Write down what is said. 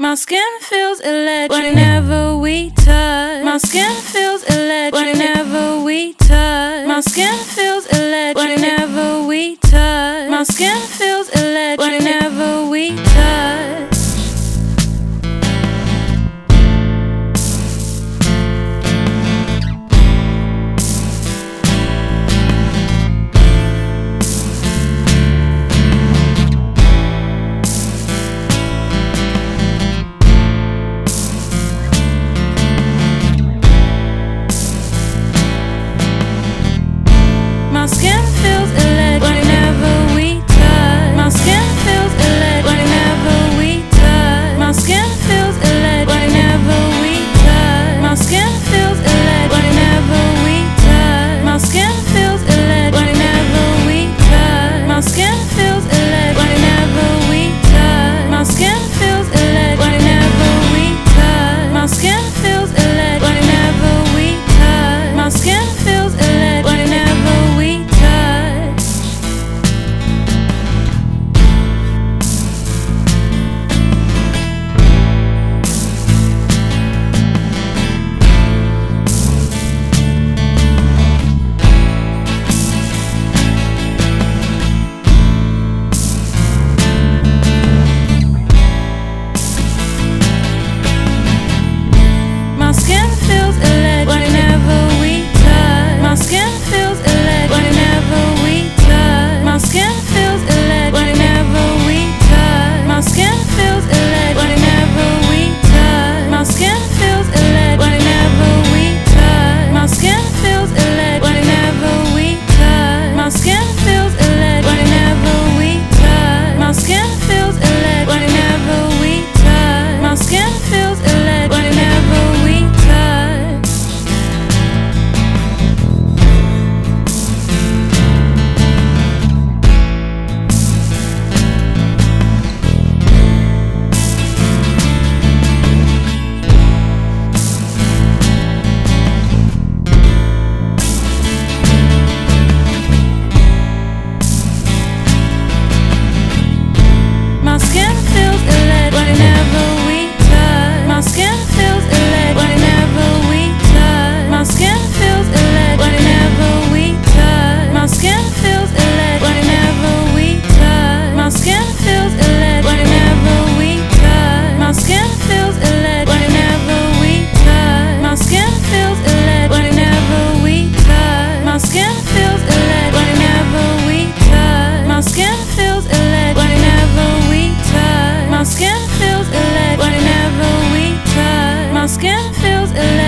My skin feels electric whenever we touch. My skin feels electric whenever we touch. My skin feels electric whenever we touch. My skin feels electric whenever we touch. My skin feels electric whenever we touch. My skin feels electric whenever we touch. My skin feels electric whenever we touch. My skin feels electric whenever we touch. My skin feels electric whenever we touch. My skin feels electric whenever we touch. My skin feels electric whenever we touch. My skin feels electric whenever we touch. My skin feels electric whenever we touch. My skin feels electric whenever we touch. My skin feels electric whenever we touch. My skin feels electric whenever we touch. My skin feels electric whenever we touch. My skin feels electric whenever we touch. My skin feels electric whenever we touch. My skin feels electric whenever we touch. My skin feels electric whenever we touch. My skin feels electric whenever we touch. My skin feels electric whenever we touch. My skin feels electric whenever we touch. My skin feels electric whenever we touch. My skin feels electric whenever we touch. My skin feels electric whenever we touch. My skin feels electric whenever we touch. My skin feels electric whenever we touch. My skin feels electric whenever we touch. My skin feels electric whenever we touch. My skin feels electric whenever we touch. My skin feels electric.